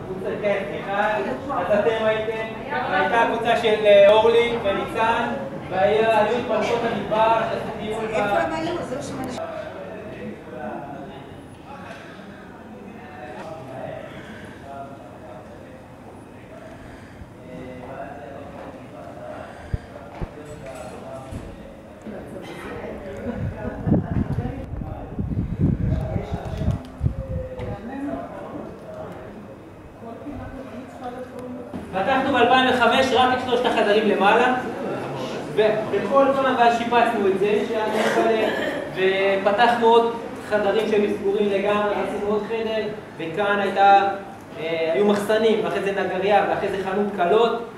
כן, סליחה, אז אתם הייתם, והייתה הקבוצה של אורלי וניצן, והיו התפרקות המדבר, איפה הם היו? זהו שמונה. פתחנו ב-2005 רק את 3 החדרים למעלה, ובכל זמן אבל שיפצנו את זה, ופתחנו עוד חדרים שהיו סגורים לגמרי, עשינו עוד חדר, וכאן היו מחסנים, ואחרי זה נגריה, ואחרי זה חנות קלות,